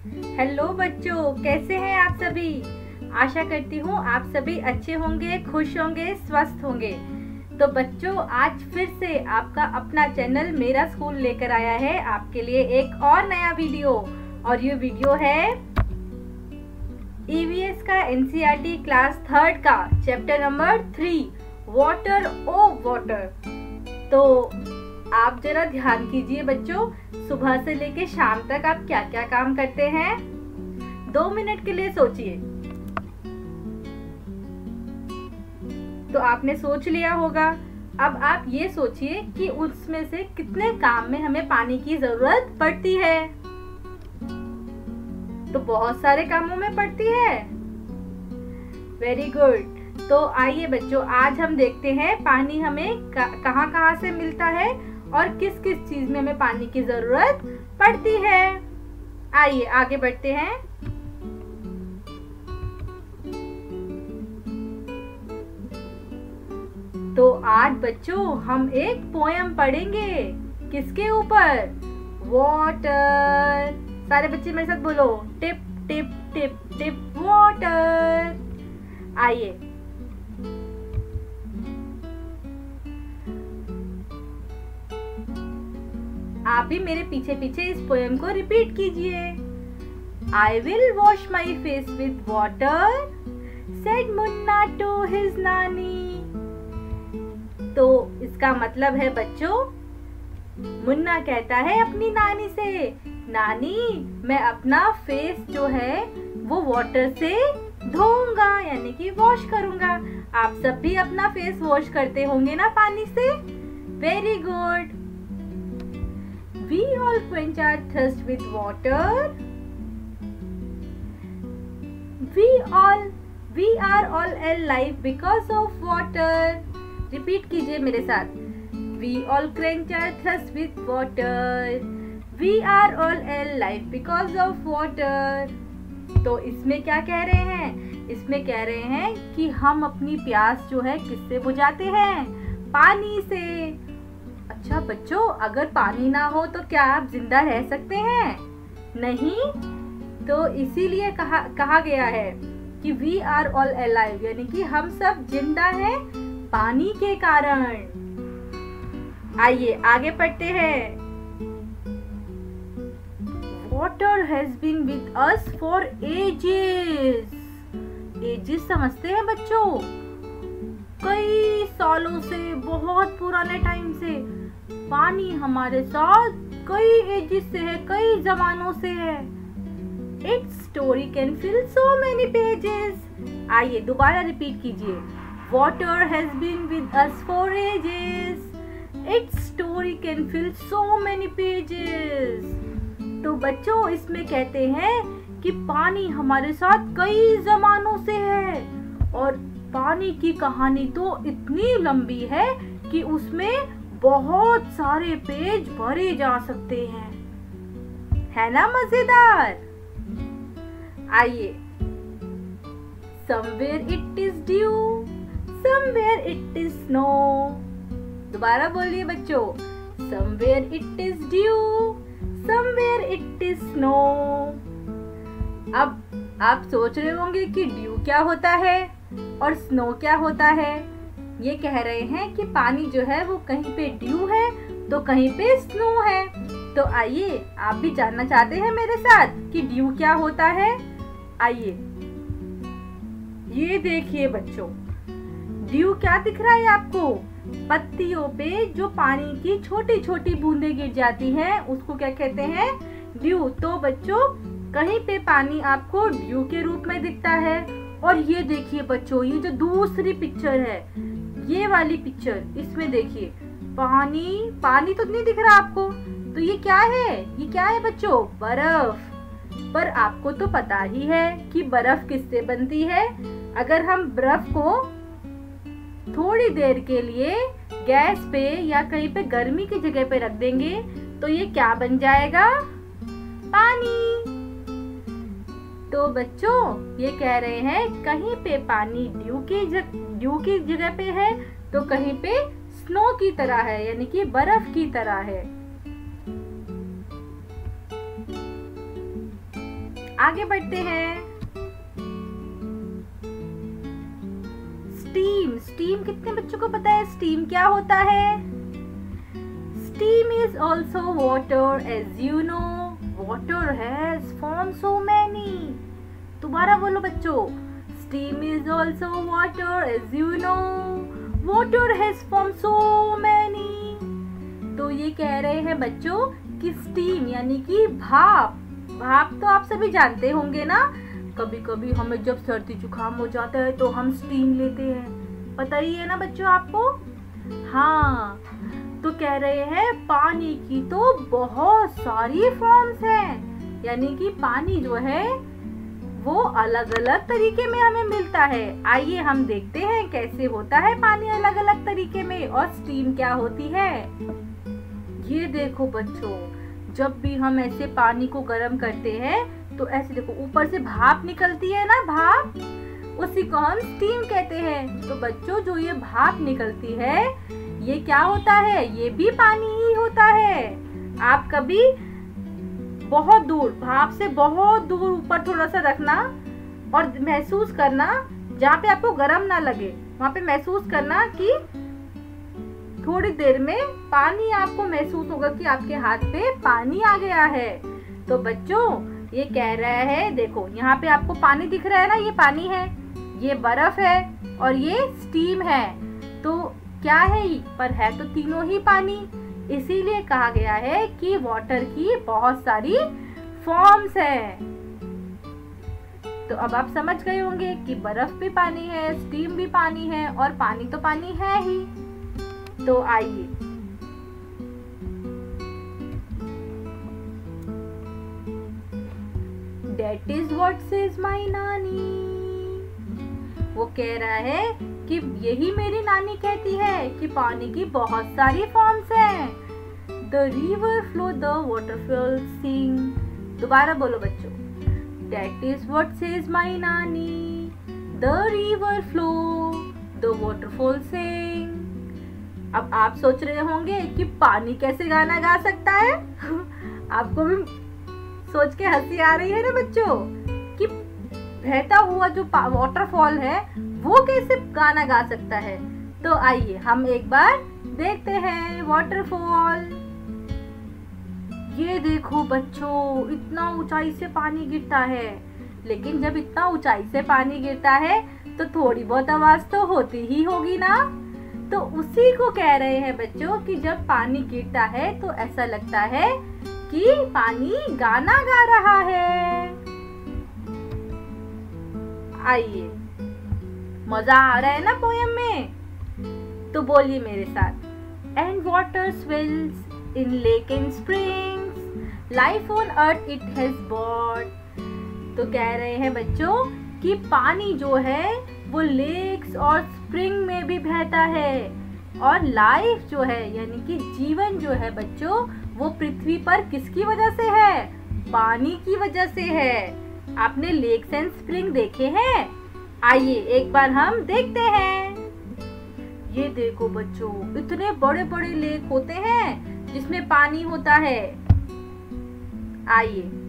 Hello बच्चों, कैसे हैं आप सभी। आशा करती हूँ आप सभी अच्छे होंगे, खुश होंगे, स्वस्थ होंगे। तो बच्चों, आज फिर से आपका अपना चैनल मेरा स्कूल लेकर आया है आपके लिए एक और नया वीडियो। और ये वीडियो है ईवीएस का एनसीईआरटी क्लास 3 का chapter number 3 water O water. तो आप जरा ध्यान कीजिए बच्चों, सुबह से लेके शाम तक आप क्या क्या काम करते हैं। 2 मिनट के लिए सोचिए। तो आपने सोच लिया होगा। अब आप ये सोचिए कि उसमें से कितने काम में हमें पानी की जरूरत पड़ती है। तो बहुत सारे कामों में पड़ती है। Very good. तो आइए बच्चों, आज हम देखते हैं पानी हमें कहाँ से मिलता है और किस किस चीज में हमें पानी की जरूरत पड़ती है। आइए आगे बढ़ते हैं। तो आज बच्चों हम एक पोयम पढ़ेंगे। किसके ऊपर? वाटर। सारे बच्चे मेरे साथ बोलो, tip tip tip tip water. आइए, आप भी मेरे पीछे पीछे इस पोएम को रिपीट कीजिए। I will wash my face with water, said Munna to his नानी। तो इसका मतलब है बच्चों, मुन्ना कहता है अपनी नानी से, नानी मैं अपना फेस जो है वो वाटर से धोऊंगा, यानी कि वॉश करूंगा। आप सब भी अपना फेस वॉश करते होंगे ना पानी से। Very good. We all quench our thirst with water. We are all alive because of water. Repeat कीजिए मेरे साथ। We all quench our thirst with water. We are all alive because of water. तो इसमें क्या कह रहे हैं? इसमें कह रहे हैं कि हम अपनी प्यास जो है किससे बुझाते हैं? पानी से। अच्छा बच्चों, अगर पानी ना हो तो क्या आप जिंदा रह सकते हैं? नहीं। तो इसीलिए कहा गया है कि वी आर ऑल अलाइव, यानी कि हम सब जिंदा हैं पानी के कारण। आइए आगे पढ़ते हैं। Water has been with us for ages. Ages समझते हैं बच्चों? कई सालों से, बहुत पुराने टाइम से पानी हमारे साथ कई एजेस से है, कई जमानों से है। Its story can fill so many pages. आइए दोबारा रिपीट कीजिए। Water has been with us for ages. Its story can fill so many pages. तो बच्चों, इसमें कहते हैं कि पानी हमारे साथ कई जमानों से है और पानी की कहानी तो इतनी लंबी है कि उसमें बहुत सारे पेज भरे जा सकते हैं। है ना मजेदार? आइए, somewhere it is dew, somewhere it is snow। दोबारा बोलिए बच्चों, somewhere it is dew, somewhere it is snow। अब आप सोच रहे होंगे कि ड्यू क्या होता है और स्नो क्या होता है। ये कह रहे हैं कि पानी जो है वो कहीं पे ड्यू है तो कहीं पे स्नो है। तो आइए, आप भी जानना चाहते हैं मेरे साथ कि ड्यू क्या होता है? आइए, ये देखिए बच्चों, ड्यू क्या दिख रहा है आपको? पत्तियों पे जो पानी की छोटी छोटी बूंदें गिर जाती हैं उसको क्या कहते हैं? ड्यू। तो बच्चों, कहीं पे पानी आपको ड्यू के रूप में दिखता है। और ये देखिए बच्चों, ये जो दूसरी पिक्चर है, ये वाली पिक्चर, इसमें देखिए पानी तो नहीं दिख रहा आपको। तो ये क्या है? ये क्या है बच्चों? बर्फ। पर आपको तो पता ही है कि बर्फ किससे बनती है। अगर हम बर्फ को थोड़ी देर के लिए गैस पे या कहीं पे गर्मी की जगह पे रख देंगे तो ये क्या बन जाएगा? पानी। तो बच्चों, ये कह रहे हैं कहीं पे पानी ड्यू की जगह पे है तो कहीं पे स्नो की तरह है, यानी कि बर्फ की तरह है। आगे बढ़ते हैं। स्टीम, स्टीम कितने बच्चों को पता है स्टीम क्या होता है? Steam is also water, as you know. Water has formed so many. दोबारा बोलो बच्चों। Steam is also water, as you know. Water has formed so many. तो ये कह रहे हैं बच्चों कि स्टीम यानी कि भाप, भाप तो आप सभी जानते होंगे ना। कभी कभी हमें जब सर्दी जुकाम हो जाता है तो हम स्टीम लेते हैं, पता ही है ना बच्चों आपको। हाँ, तो कह रहे हैं पानी की तो बहुत सारी फॉर्म्स हैं, यानी कि पानी जो है वो अलग अलग तरीके में हमें मिलता है। आइए हम देखते हैं कैसे होता है पानी अलग अलग तरीके में और स्टीम क्या होती है। ये देखो बच्चों, जब भी हम ऐसे पानी को गर्म करते हैं तो ऐसे देखो ऊपर से भाप निकलती है ना, भाप, उसी को हम स्टीम कहते हैं। तो बच्चों जो ये भाप निकलती है ये क्या होता है? ये भी पानी ही होता है। आप कभी बहुत दूर, भाप से बहुत दूर ऊपर थोड़ा सा रखना और महसूस करना, जहाँ पे आपको गर्म ना लगे वहाँ पे महसूस करना कि थोड़ी देर में पानी आपको महसूस होगा कि आपके हाथ पे पानी आ गया है। तो बच्चों ये कह रहा है, देखो यहाँ पे आपको पानी दिख रहा है ना, ये पानी है, ये बर्फ है और ये स्टीम है। तो क्या है ही, पर है तो तीनों ही पानी। इसीलिए कहा गया है कि वाटर की बहुत सारी फॉर्म्स है। तो अब आप समझ गए होंगे कि बर्फ भी पानी है, स्टीम भी पानी है और पानी तो पानी है ही। तो आइए That is what says my नानी। वो कह रहा है कि यही मेरी नानी कहती है कि पानी की बहुत सारी फॉर्म्स हैं। The river flow, the waterfall sing। दोबारा बोलो बच्चों। That is what says my नानी। The river flow, the waterfall sing। अब आप सोच रहे होंगे कि पानी कैसे गाना गा सकता है? आपको भी सोच के हंसी आ रही है ना बच्चों कि बहता हुआ जो वाटरफॉल है वो कैसे गाना गा सकता है। तो आइए हम एक बार देखते हैं वाटरफॉल। ये देखो बच्चों, इतना ऊंचाई से पानी गिरता है, लेकिन जब इतना ऊंचाई से पानी गिरता है तो थोड़ी बहुत आवाज तो होती ही होगी ना। तो उसी को कह रहे हैं बच्चों कि जब पानी गिरता है तो ऐसा लगता है कि पानी गाना गा रहा है। आइए, मजा आ रहा है ना पोयम में? तो बोलिए मेरे साथ। And water swells in lake and springs, life on earth it has bought. तो कह रहे हैं बच्चों कि पानी जो है वो लेक्स और स्प्रिंग में भी बहता है और लाइफ जो है यानी कि जीवन जो है बच्चों वो पृथ्वी पर किसकी वजह से है? पानी की वजह से है। आपने लेक्स एंड स्प्रिंग देखे हैं? आइए एक बार हम देखते हैं। ये देखो बच्चों, इतने बड़े बड़े लेक होते हैं जिसमें पानी होता है। आइए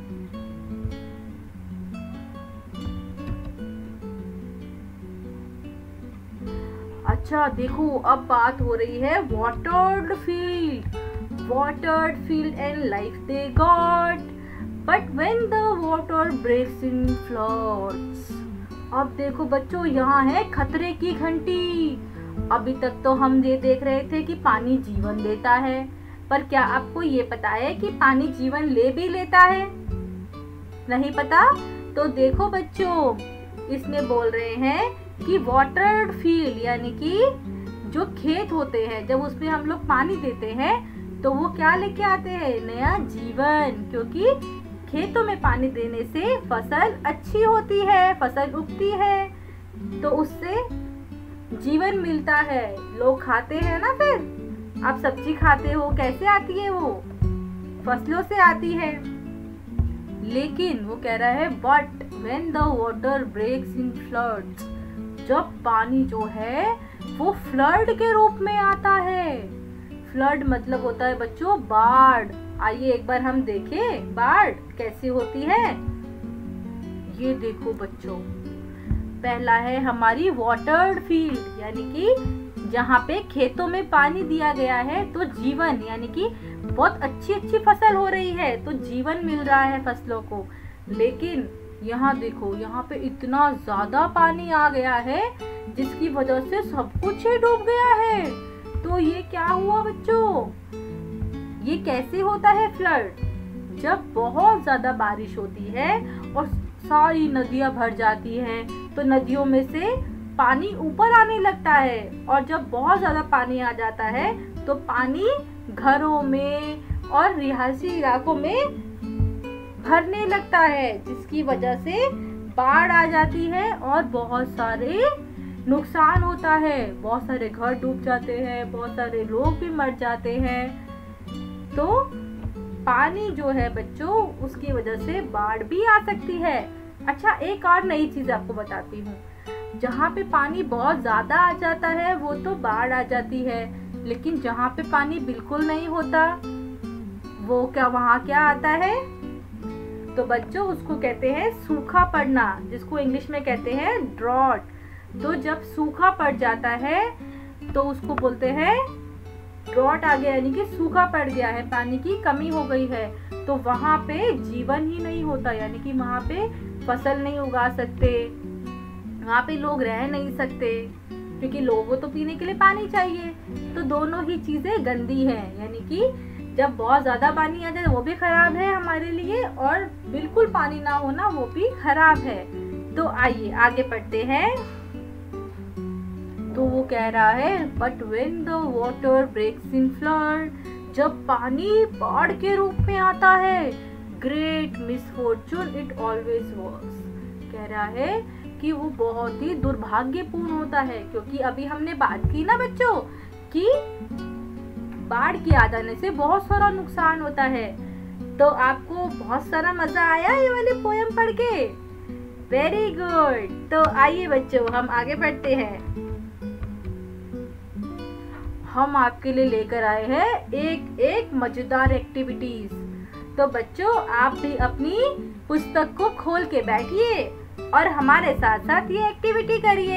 अच्छा देखो, अब बात हो रही है watered field. Watered field and life they got, but when the water breaks in floods। अब देखो बच्चों, यहाँ है खतरे की घंटी। अभी तक तो हम ये देख रहे थे कि पानी जीवन देता है, पर क्या आपको ये पता है कि पानी जीवन ले भी लेता है? नहीं पता? तो देखो बच्चों, इसमें बोल रहे हैं कि वाटर्ड फील्ड यानी कि जो खेत होते हैं, जब उसमें हम लोग पानी देते हैं तो वो क्या लेके आते हैं? नया जीवन। क्योंकि खेतों में पानी देने से फसल अच्छी होती है, फसल उगती है, तो उससे जीवन मिलता है। लोग खाते हैं ना, फिर आप सब्जी खाते हो, कैसे आती है वो? फसलों से आती है। लेकिन वो कह रहा है but when the water breaks in floods, जब पानी जो है वो फ्लड के रूप में आता है। फ्लड मतलब होता है बच्चों बाढ़। आइए एक बार हम देखें बाढ़ कैसी होती है। ये देखो बच्चों, पहला है हमारी वाटर्ड फील्ड, यानी कि जहाँ पे खेतों में पानी दिया गया है तो जीवन, यानी कि बहुत अच्छी अच्छी फसल हो रही है तो जीवन मिल रहा है फसलों को। लेकिन यहाँ देखो, यहाँ पे इतना ज्यादा पानी आ गया है जिसकी वजह से सब कुछ ही डूब गया है। तो ये क्या हुआ बच्चों? ये कैसे होता है फ्लड? जब बहुत ज्यादा बारिश होती है और सारी नदियां भर जाती हैं तो नदियों में से पानी ऊपर आने लगता है, और जब बहुत ज्यादा पानी आ जाता है तो पानी घरों में और रिहायशी इलाकों में भरने लगता है, जिसकी वजह से बाढ़ आ जाती है और बहुत सारे नुकसान होता है। बहुत सारे घर डूब जाते हैं, बहुत सारे लोग भी मर जाते हैं। तो पानी जो है बच्चों, उसकी वजह से बाढ़ भी आ सकती है। अच्छा, एक और नई चीज आपको बताती हूँ। जहाँ पे पानी बहुत ज्यादा आ जाता है वो तो बाढ़ आ जाती है, लेकिन जहाँ पे पानी बिल्कुल नहीं होता वो वहाँ क्या आता है? तो बच्चों उसको कहते हैं सूखा पड़ना, जिसको इंग्लिश में कहते हैं ड्रॉट। तो जब सूखा पड़ जाता है तो उसको बोलते हैं ड्रॉट आ गया, यानी कि सूखा पड़ गया है, पानी की कमी हो गई है। तो वहाँ पे जीवन ही नहीं होता, यानी कि वहाँ पे फसल नहीं उगा सकते, वहाँ पे लोग रह नहीं सकते, क्योंकि लोगों को तो पीने के लिए पानी चाहिए। तो दोनों ही चीजें गंदी हैं, यानी कि जब बहुत ज्यादा पानी आ जाए वो भी खराब है हमारे लिए, और बिल्कुल पानी ना होना वो भी खराब है। तो आइए आगे पढ़ते हैं। तो वो कह रहा है, but when the water breaks in flood, जब पानी बाढ़ के रूप में आता है, great misfortune it always was. कह रहा है कि वो बहुत ही दुर्भाग्यपूर्ण होता है, क्योंकि अभी हमने बात की ना बच्चों कि बाढ़ की आ जाने से बहुत सारा नुकसान होता है। तो आपको बहुत सारा मजा आया ये वाली पोयम पढ़ के? Very good. तो आइए बच्चों हम आगे बढ़ते हैं। हम आपके लिए लेकर आए हैं एक एक मजेदार एक्टिविटीज। तो बच्चों आप भी अपनी पुस्तक को खोल के बैठिए और हमारे साथ साथ ये एक्टिविटी करिए।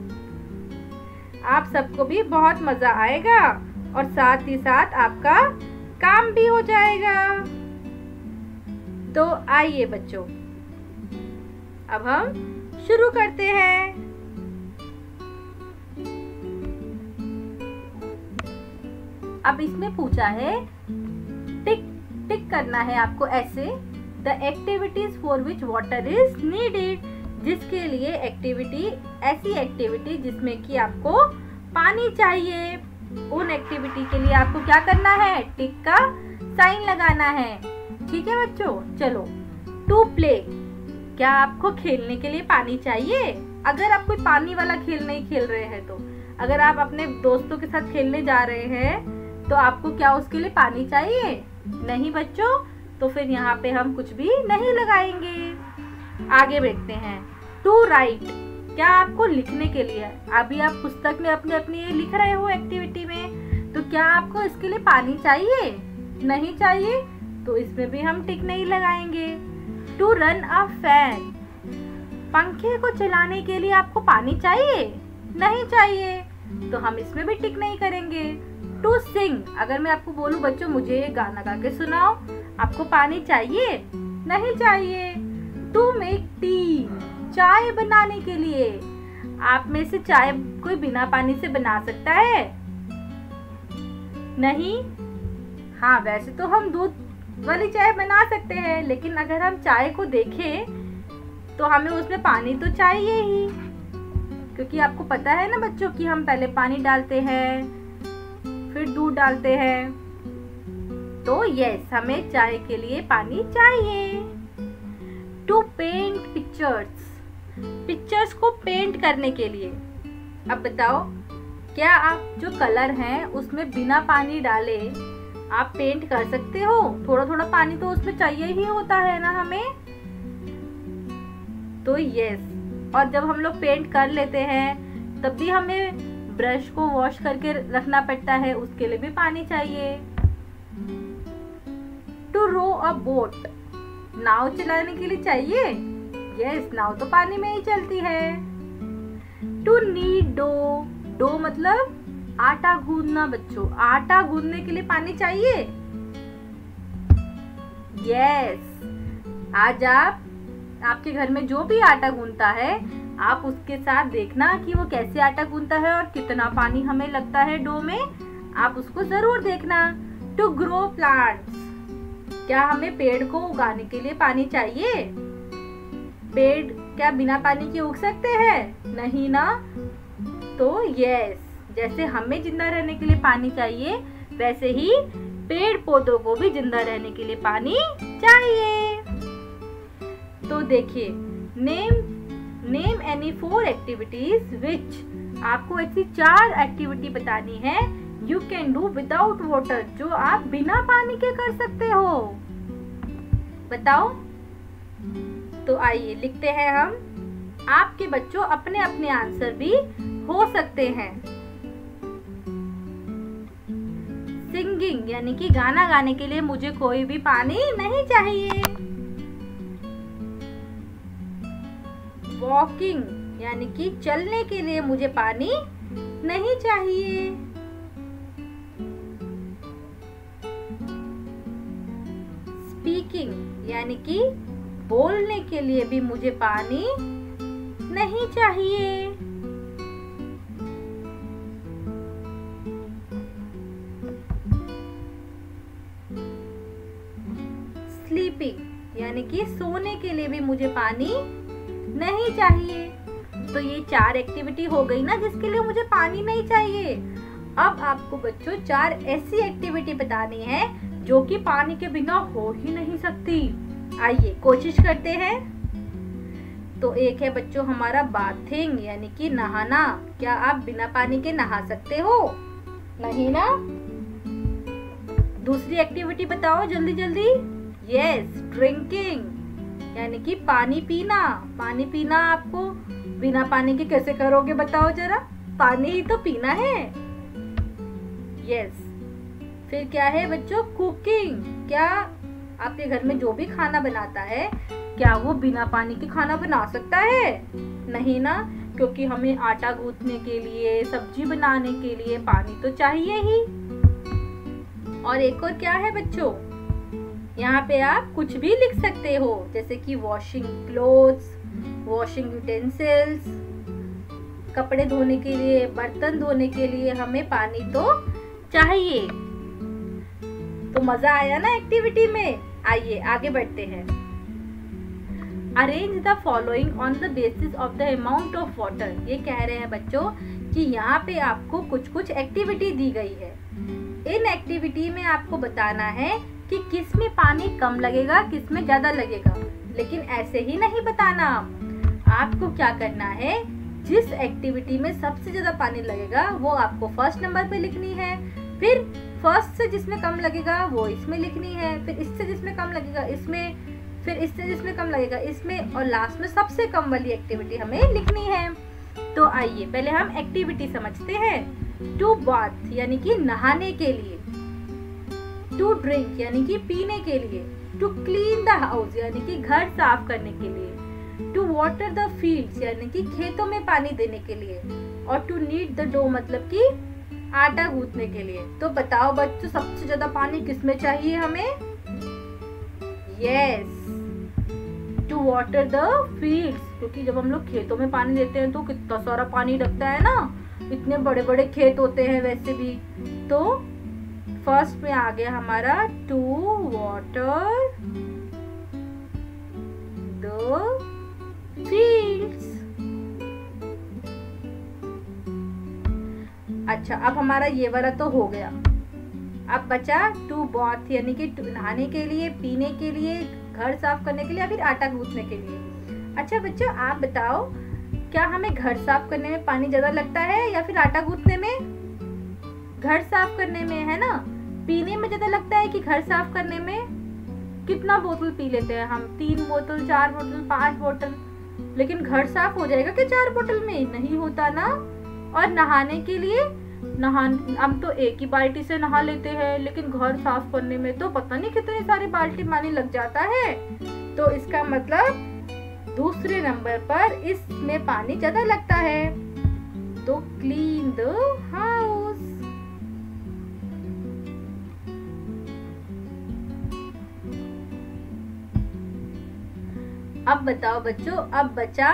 आप सबको भी बहुत मजा आएगा और साथ ही साथ आपका काम भी हो जाएगा। तो आइए बच्चों अब हम शुरू करते हैं। अब इसमें पूछा है टिक टिक करना है आपको ऐसे, the activities for which water is needed, जिसके लिए एक्टिविटी, ऐसी एक्टिविटी जिसमें कि आपको पानी चाहिए, उन एक्टिविटी के लिए आपको क्या करना है? टिक का साइन लगाना है। ठीक है बच्चों, चलो। टू प्ले, क्या आपको खेलने के लिए पानी चाहिए? अगर आप कोई पानी वाला खेल नहीं खेल रहे हैं तो, अगर आप अपने दोस्तों के साथ खेलने जा रहे हैं तो आपको क्या उसके लिए पानी चाहिए? नहीं बच्चों, तो फिर यहाँ पे हम कुछ भी नहीं लगाएंगे। आगे देखते हैं। टू राइट, क्या आपको लिखने के लिए, अभी आप पुस्तक में अपने अपनी ये लिख रहे हो एक्टिविटी में, तो क्या आपको इसके लिए पानी चाहिए? नहीं चाहिए, तो इसमें भी हम टिक नहीं लगाएंगे। टू रन अ फैन, पंखे को चलाने के लिए आपको पानी चाहिए? नहीं चाहिए, तो हम इसमें भी टिक नहीं करेंगे। टू सिंग, अगर मैं आपको बोलूं बच्चों मुझे ये गाना गा के सुनाओ, आपको पानी चाहिए? नहीं चाहिए। टू मेक टी, चाय बनाने के लिए, आप में से चाय कोई बिना पानी से बना सकता है? नहीं। हाँ, वैसे तो हम दूध वाली चाय बना सकते हैं, लेकिन अगर हम चाय को देखें तो हमें उसमें पानी तो चाहिए ही, क्योंकि आपको पता है ना बच्चों कि हम पहले पानी डालते हैं फिर दूध डालते हैं। तो यस, हमें चाय के लिए पानी चाहिए। टू पेंट पिक्चर्स, पिक्चर्स को पेंट करने के लिए। अब बताओ, क्या आप जो कलर हैं उसमें बिना पानी डाले आप पेंट कर सकते हो? थोड़ा थोड़ा पानी तो उसमें चाहिए ही होता है ना हमें। तो यस, और जब हम लोग पेंट कर लेते हैं तब भी हमें ब्रश को वॉश करके रखना पड़ता है, उसके लिए भी पानी चाहिए। टू रो अ बोट, नाव चलाने के लिए चाहिए? यस, नाव तो पानी में ही चलती है। टू नीड डो, डो मतलब आटा गूंदना बच्चों। आटा गूंदने के लिए पानी चाहिए। यस, आज आपके घर में जो भी आटा गूंदता है, आप उसके साथ देखना कि वो कैसे आटा गूंदता है और कितना पानी हमें लगता है डो में। आप उसको जरूर देखना। टू ग्रो प्लांट्स, क्या हमें पेड़ को उगाने के लिए पानी चाहिए? पेड़ क्या बिना पानी के उग सकते हैं? नहीं ना। तो यस, जैसे हमें जिंदा रहने के लिए पानी चाहिए, वैसे ही पेड़ पौधों को भी जिंदा रहने के लिए पानी चाहिए। तो देखिए, नेम एनी 4 एक्टिविटीज विच, आपको ऐसी 4 एक्टिविटी बतानी है you can do without water, जो आप बिना पानी के कर सकते हो। बताओ। तो आइए लिखते हैं हम। आपके बच्चों अपने अपने आंसर भी हो सकते हैं। सिंगिंग यानी कि गाना गाने के लिए मुझे कोई भी पानी नहीं चाहिए। वॉकिंग यानी कि चलने के लिए मुझे पानी नहीं चाहिए। स्पीकिंग यानी कि बोलने के लिए भी मुझे पानी नहीं चाहिए। स्लीपिंग यानी कि सोने के लिए भी मुझे पानी नहीं चाहिए। तो ये 4 एक्टिविटी हो गई ना जिसके लिए मुझे पानी नहीं चाहिए। अब आपको बच्चों 4 ऐसी एक्टिविटी बतानी है जो कि पानी के बिना हो ही नहीं सकती। आइए कोशिश करते हैं। तो एक है बच्चों हमारा बाथिंग यानी कि नहाना। क्या आप बिना पानी के नहा सकते हो? नहीं ना। दूसरी एक्टिविटी बताओ जल्दी जल्दी। यस, ड्रिंकिंग यानी कि पानी पीना। पानी पीना आपको बिना पानी के कैसे करोगे बताओ जरा, पानी ही तो पीना है। यस, फिर क्या है बच्चों? कुकिंग। क्या आपके घर में जो भी खाना बनाता है, क्या वो बिना पानी के खाना बना सकता है? नहीं ना, क्योंकि हमें आटा गूंथने के लिए, सब्जी बनाने के लिए पानी तो चाहिए ही। और एक और क्या है बच्चों? यहाँ पे आप कुछ भी लिख सकते हो, जैसे कि वॉशिंग क्लोथ्स, वॉशिंग यूटेंसिल्स, कपड़े धोने के लिए, बर्तन धोने के लिए हमें पानी तो चाहिए। तो मजा आया ना एक्टिविटी में। आइए आगे बढ़ते हैं। Arrange the following on the basis of the amount of water. ये कह रहे हैं बच्चों कि यहाँ पे आपको कुछ कुछ एक्टिविटी दी गई है। इन एक्टिविटी में आपको बताना है कि किस में पानी कम लगेगा, किस में ज्यादा लगेगा। लेकिन ऐसे ही नहीं बताना, आपको क्या करना है, जिस एक्टिविटी में सबसे ज्यादा पानी लगेगा वो आपको फर्स्ट नंबर पे लिखनी है, फिर फर्स्ट से जिसमें कम लगेगा वो इसमें लिखनी है, फिर इससे जिसमें कम लगेगा इसमें, फिर इससे जिसमें कम लगेगा इसमें, और लास्ट में सबसे कम वाली एक्टिविटी हमें लिखनी है। तो आइए पहले हम एक्टिविटी समझते हैं। टू बाथ यानी कि नहाने के लिए, टू ड्रिंक यानी कि पीने के लिए, टू क्लीन द हाउस यानी कि घर साफ करने के लिए, टू वाटर द फील्ड्स यानी कि खेतों में पानी देने के लिए, और टू नीड द डो मतलब कि आटा गूंथने के लिए। तो बताओ बच्चों सबसे ज्यादा पानी किसमें चाहिए हमें? Yes, to water the fields, क्योंकि जब हम लोग खेतों में पानी देते हैं तो कितना सारा पानी लगता है ना, इतने बड़े बड़े खेत होते हैं वैसे भी। तो फर्स्ट में आ गया हमारा टू वाटर द फील्ड्स। अच्छा, अब हमारा ये वाला तो हो गया। अब बचा टू बाथ यानी कि नहाने के लिए, पीने के लिए, घर साफ करने के लिए या फिर आटा गूंथने के लिए। अच्छा बच्चों आप बताओ, क्या हमें घर साफ करने में पानी ज्यादा लगता है या फिर आटा गूंथने में? घर साफ करने में, है ना। पीने में ज्यादा लगता है कि घर साफ करने में? कितना बोतल पी लेते हैं हम? 3 बोतल, 4 बोतल, 5 बोतल। लेकिन घर साफ हो जाएगा क्या 4 बोतल में? नहीं होता ना। और नहाने के लिए, हम तो एक ही बाल्टी से नहा लेते हैं, लेकिन घर साफ करने में तो पता नहीं कितनी सारी बाल्टी पानी लग जाता है। तो इसका मतलब दूसरे नंबर पर इसमें पानी ज्यादा लगता है, तो क्लीन द हाउस। अब बताओ बच्चों, अब बचा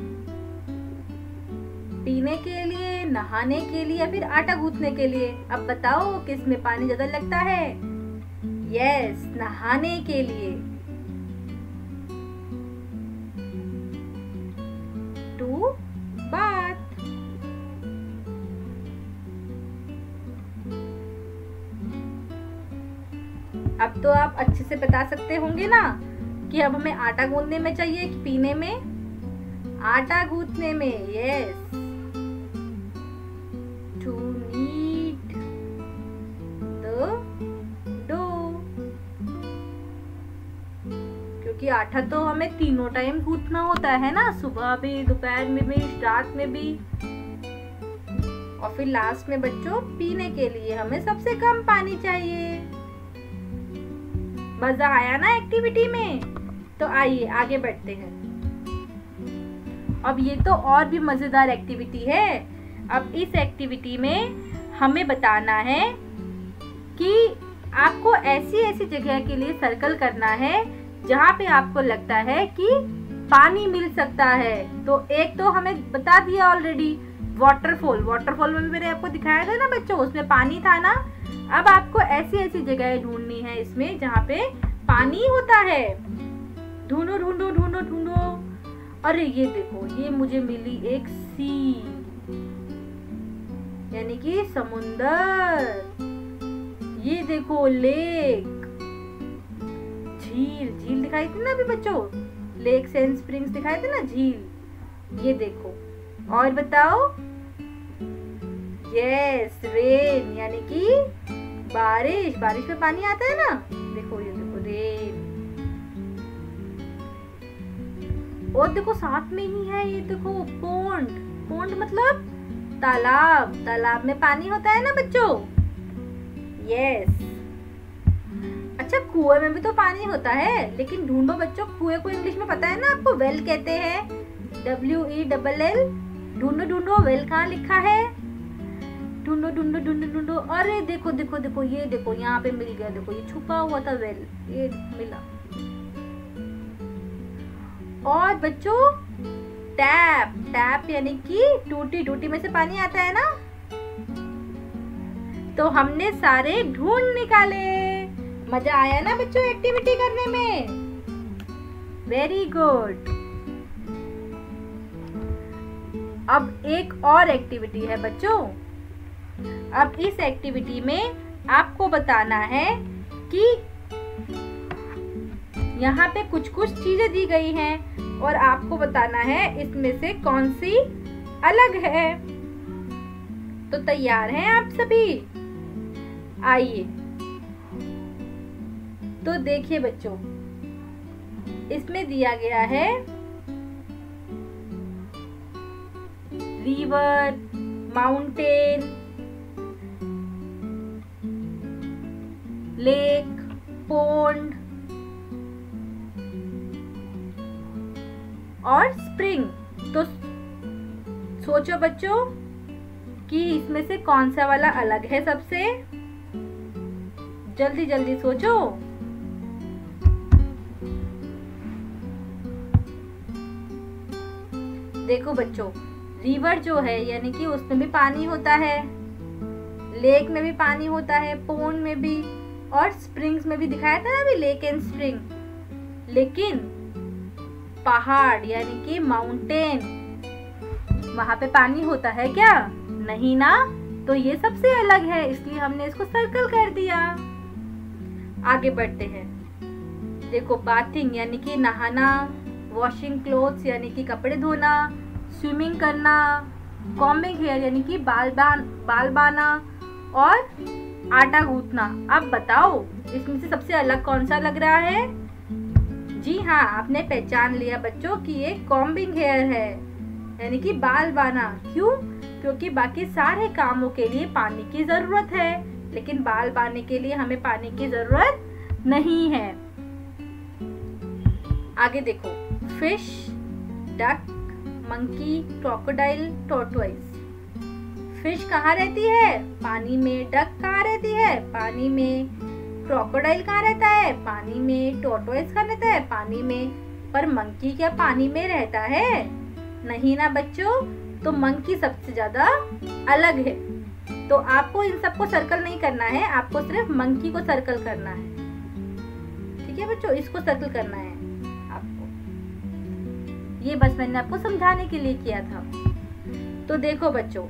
पीने के लिए, नहाने के लिए या फिर आटा गूंथने के लिए। अब बताओ किस में पानी ज्यादा लगता है? यस, नहाने के लिए। To bath. अब तो आप अच्छे से बता सकते होंगे ना कि अब हमें आटा गूंथने में चाहिए कि पीने में? आटा गूंथने में। Yes, to knead the dough. क्योंकि आटा तो हमें तीनों टाइम गूंथना होता है ना, सुबह भी, दोपहर में भी, रात में भी। और फिर लास्ट में बच्चों पीने के लिए हमें सबसे कम पानी चाहिए। मजा आया ना एक्टिविटी में? तो आइए आगे बढ़ते हैं। अब ये तो और भी मजेदार एक्टिविटी है। अब इस एक्टिविटी में हमें बताना है कि आपको ऐसी ऐसी जगह के लिए सर्कल करना है जहाँ पे आपको लगता है कि पानी मिल सकता है। तो एक तो हमें बता दिया ऑलरेडी, वाटरफॉल। वाटरफॉल में भी मैंने आपको दिखाया था ना बच्चों, उसमें पानी था ना। अब आपको ऐसी ऐसी जगह ढूंढनी है इसमें जहाँ पे पानी होता है। ढूंढो ढूंढो ढूंढो ढूंढो। अरे ये देखो, ये मुझे मिली एक सी, यानी कि समुंदर। ये देखो लेक, झील। झील दिखाई थी ना अभी बच्चों, लेक्स एंड स्प्रिंग्स दिखाए थे ना, झील। ये देखो, और बताओ? यस, रेन, यानी कि बारिश। बारिश में पानी आता है ना, देखो ये देखो रेन। और देखो साथ में ही है, ये देखो पोंड। पोंड मतलब तालाब। तालाब में पानी होता है ना बच्चों। यस। अच्छा, कुएं में भी तो पानी होता है, लेकिन ढूंढो बच्चों, कुएं को इंग्लिश में पता है ना आपको? वेल कहते हैं, WELL। ढूंढो ढूंढो, वेल कहाँ लिखा है? ढूंढो ढूंढो ढूंढो ढूंढो। अरे देखो देखो देखो, ये देखो यहाँ पे मिल गया। देखो ये छुपा हुआ था वेल, ये मिला। और बच्चों टैप। टैप यानी कि टूटी। टूटी में से पानी आता है ना। तो हमने सारे ढूंढ निकाले। मजा आया ना बच्चों एक्टिविटी करने में? Very good. अब एक और एक्टिविटी है बच्चों। अब इस एक्टिविटी में आपको बताना है कि यहाँ पे कुछ कुछ चीजें दी गई हैं और आपको बताना है इसमें से कौन सी अलग है। तो तैयार हैं आप सभी? आइए, तो देखिए बच्चों, इसमें दिया गया है रिवर, माउंटेन, लेक, पोंड और स्प्रिंग। तो सोचो बच्चों कि इसमें से कौन सा वाला अलग है सबसे। जल्दी जल्दी सोचो। देखो बच्चों, रिवर जो है यानी कि उसमें भी पानी होता है, लेक में भी पानी होता है, पोंड में भी, और स्प्रिंग्स में भी दिखाया था ना अभी, लेक एंड स्प्रिंग। लेकिन पहाड़ यानी कि माउंटेन, वहां पे पानी होता है क्या? नहीं ना। तो ये सबसे अलग है, इसलिए हमने इसको सर्कल कर दिया। आगे बढ़ते हैं। देखो बाथिंग यानी कि नहाना, वॉशिंग क्लोथ्स यानी कि कपड़े धोना, स्विमिंग करना, कॉम्बिंग हेयर यानी कि बाल बाना, और आटा गूंथना। अब बताओ इसमें से सबसे अलग कौन सा लग रहा है? जी हाँ, आपने पहचान लिया बच्चों कि ये कॉम्बिंग हेयर है, यानी कि बाल बाना। क्यों? क्योंकि बाकी सारे कामों के लिए पानी की जरूरत है, लेकिन बाल बाने के लिए हमें पानी की जरूरत नहीं है। आगे देखो, fish, duck, monkey, crocodile, tortoise. Fish कहाँ रहती है? पानी में। डक कहाँ रहती है? पानी में। क्रोकोडाइल कहाँ रहता है? पानी में। टॉर्टोइज कहाँ रहता है? पानी में। पर मंकी क्या पानी में रहता है? नहीं ना बच्चों, तो मंकी सबसे ज्यादा अलग है। तो आपको इन सबको सर्कल नहीं करना है, आपको सिर्फ मंकी को सर्कल करना है। ठीक है बच्चों, इसको सर्कल करना है आपको। ये बस मैंने आपको समझाने के लिए किया था। तो देखो बच्चों,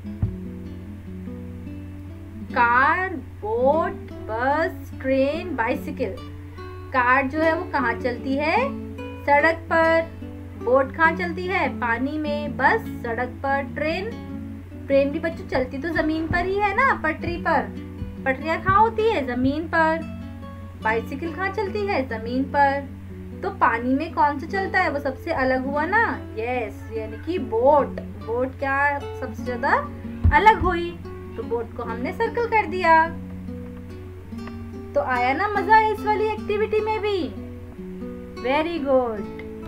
car, boat, bus, train, bicycle. Car जो है वो कहाँ चलती है? सड़क पर। बोट कहाँ चलती है? पानी में। बस सड़क पर। ट्रेन भी बच्चों चलती तो जमीन पर ही है ना, पटरी पर। पटरियां कहाँ होती है? जमीन पर। बाइसिकल कहाँ चलती है? जमीन पर। तो पानी में कौन सा चलता है? वो सबसे अलग हुआ ना। यस, यानी कि बोट। बोट क्या सबसे ज्यादा अलग हुई, तो बोट को हमने सर्कल कर दिया। तो आया ना मजा इस वाली एक्टिविटी में भी? Very good.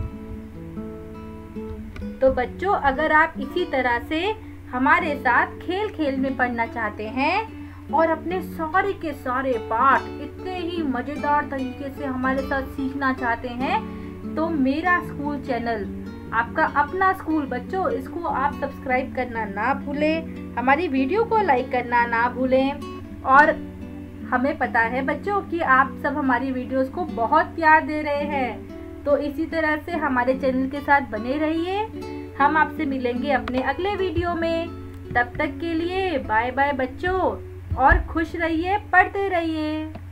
तो बच्चों, अगर आप इसी तरह से हमारे साथ खेल खेल में पढ़ना चाहते हैं और अपने सारे के सारे पाठ इतने ही मजेदार तरीके से हमारे साथ सीखना चाहते हैं, तो मेरा स्कूल चैनल, आपका अपना स्कूल बच्चों, इसको आप सब्सक्राइब करना ना भूलें, हमारी वीडियो को लाइक करना ना भूलें। और हमें पता है बच्चों कि आप सब हमारी वीडियोस को बहुत प्यार दे रहे हैं, तो इसी तरह से हमारे चैनल के साथ बने रहिए। हम आपसे मिलेंगे अपने अगले वीडियो में। तब तक के लिए बाय बाय बच्चों, और खुश रहिए, पढ़ते रहिए।